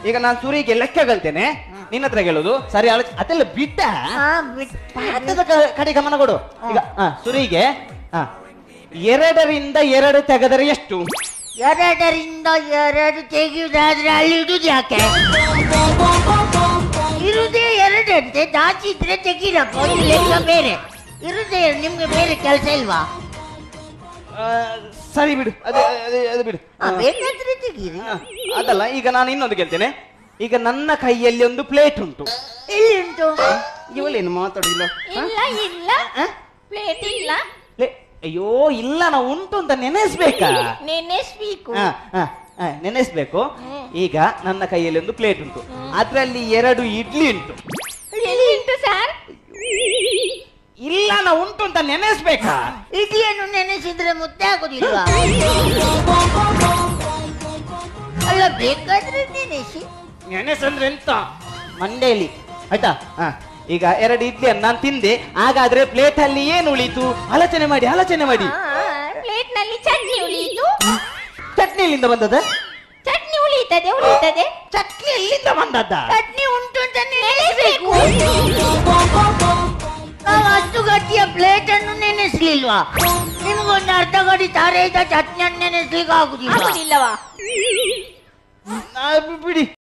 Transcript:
ಈಗ ನಾನು ಸುರಿಗೆ ಲೆಕ್ಕ ಕಲ್ತೇನೆ, ನಿನ್ನ ಹತ್ರ ಕೇಳುದು ಸರಿ. ಅದೆಲ್ಲ ಬಿಟ್ಟ ಕಡೆ ಗಮನ ಕೊಡು. ಈಗ ಸುರಿಗೆ 2ರಿಂದ 2 ತೆಗೆದರೆ ಎಷ್ಟು? 2ರಿಂದ 2 ತೆಗೆಯುವುದಾದ್ರೆ ಅಲ್ಲಿ ಇಡುದು ಯಾಕೆ? ಇರುದೇ 2 ಅಂತೆ, ಜಾಸ್ತಿ ಇದ್ರೆ ತೆಗೀರಪ್ಪ. ಲೆಕ್ಕ ಬೇರೆ ಇರುದೇ, ನಿಮ್ಗೆ ಬೇರೆ ಕೆಲಸ ಇಲ್ವಾ? ಸರಿ ಬಿಡು, ಅದು ಬಿಡು, ಬೇಕಾದ್ರೆ ತೆಗೀರಿ. ಅದಲ್ಲ, ಈಗ ನಾನು ಇನ್ನೊಂದು ಕೇಳ್ತೇನೆ. ಈಗ ನನ್ನ ಕೈಯಲ್ಲಿ ಒಂದು ಪ್ಲೇಟ್ ಉಂಟು. ಎಲ್ಲಿ ಉಂಟು? ಇವಳೇನು ಮಾತಾಡಿಲ್ಲ? ಇಲ್ಲ ಪ್ಲೇಟ್ ಇಲ್ಲ. ಅಯ್ಯೋ ಇಲ್ಲ, ನಾವು ಉಂಟು ಅಂತ ನೆನೆಸ್ಬೇಕಾ? ನೆನೆಸ್ಬೇಕು. ನೆನೆಸ್ಬೇಕು. ಈಗ ನನ್ನ ಕೈಯಲ್ಲಿ ಒಂದು ಪ್ಲೇಟ್ ಉಂಟು, ಅದ್ರಲ್ಲಿ 2 ಇಡ್ಲಿ ಉಂಟು. ಎಲ್ಲಿ ಉಂಟು ಸರ್? ಇಲ್ಲ, ನಾವು ಉಂಟು ಅಂತ ನೆನೆಸ್ಬೇಕಾ? ಇಡ್ಲಿಯನ್ನು ನೆನೆಸಿದ್ರೆ ಮುದ್ದೆ ಆಗುದಿಲ್ವಾ? ಅಲ್ಲ, ಬೇಕಾದ್ರೆ ನೆನೆಸಂದ್ರೆ ಎಂತ? ಮಂಡೇಲಿ ಆಯ್ತಾ? ಈಗ 2 ಇಡ್ಲಿಯನ್ನು ನಾನು ತಿಂದೆ, ಹಾಗಾದ್ರೆ ಪ್ಲೇಟ್ ಅಲ್ಲಿ ಏನು ಉಳಿತು? ಆಲೋಚನೆ ಮಾಡಿ. ಪ್ಲೇಟ್ ನಲ್ಲಿ ಚಟ್ನಿ ಉಳಿಯಿತು. ಚಟ್ನಿ ಎಲ್ಲಿಂದ ಬಂದದ? ಚಟ್ನಿ ಉಳಿತದೆ. ಚಟ್ನಿ ಎಲ್ಲಿಂದ ಬಂದದ್ದ? ಚಟ್ನಿ ಉಂಟು ಅಂತ ನೆನೆಸಬೇಕು. ನಾವು ಅಷ್ಟು ಗಟ್ಟಿಯ ಪ್ಲೇಟ್ ಅನ್ನು ನೆನೆಸ್ಲಿಲ್ವಾ? ನಿಮ್ಗೊಂದು ಅರ್ಧ ಗಡಿ ತಾರೆ ಇದ್ದ ಚಟ್ನಿಯನ್ನು ನೆನೆಸ್ಲಿಕ್ಕೆ ಆಗುದಿಲ್ಲ. ಆಗುದಿಲ್ಲವಾ? ಬಿಡಿ.